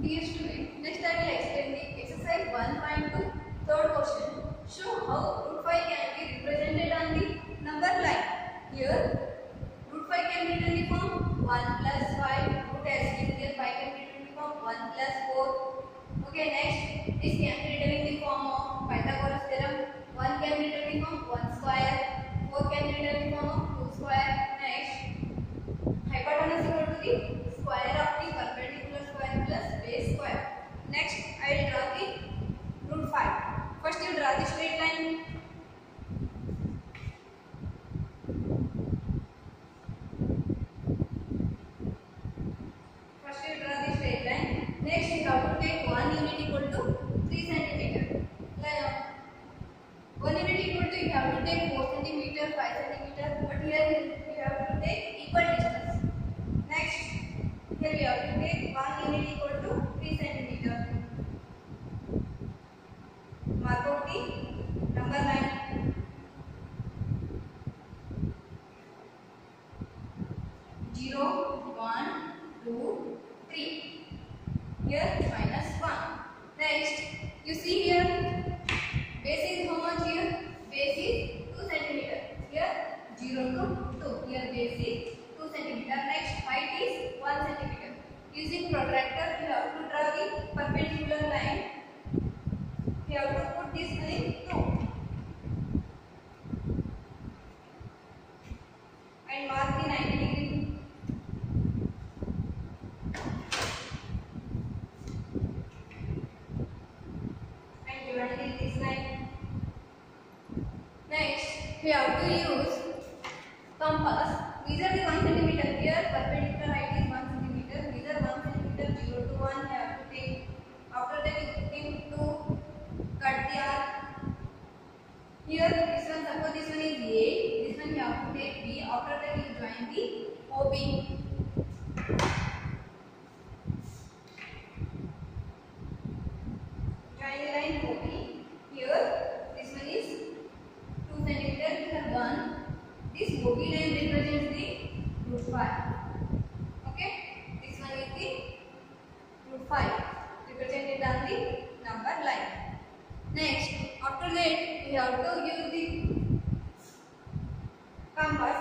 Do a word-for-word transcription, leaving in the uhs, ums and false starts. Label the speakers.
Speaker 1: Dear student, next I will explain the exercise one point two, third question. Show how root five can be represented on the number line. Here, root five can be written in the form one plus five. Root as here five can be written in the form one plus four. Okay, next this can be written in the form of Pythagoras theorem. one can be written in the form one square. four can be written in the form of two square. Next, hypotenuse is equal to the square of the perpendicular square plus base square. Next, I will draw the root five. First, you draw the straight line. First, you draw the straight line. Next, you have to take one unit equal to three centimeter. One unit equal to you have to take four centimeter, five centimeter. But here you have to take equal distance. Next, here we have to take one unit equal to three centimeter. Mark out the number line. zero, one, two, three. Here minus one. Next, you see here base is how much here? Base is two centimeter. Here zero to two. Here base is two centimeter. Next, height is one centimeter. Using protractor, you have to draw the perpendicular line. You have to put this in two and mark the ninety degree. And divide this line. Next, we have to use compass. These are the one centimeter. Here perpendicular height is one centimeter. These are one centimeter. Zero to one. You have to take. After that, you take two. Cut the arc. Here, this one. Suppose this one is A. This one you have to take B. After that, you join the O B. Join the line O B. Here, this one is two centimeter. Here one. This O B line represents the root five. Okay. This one is the root five. Represented on the number line. Next, after that, we have to use the compass.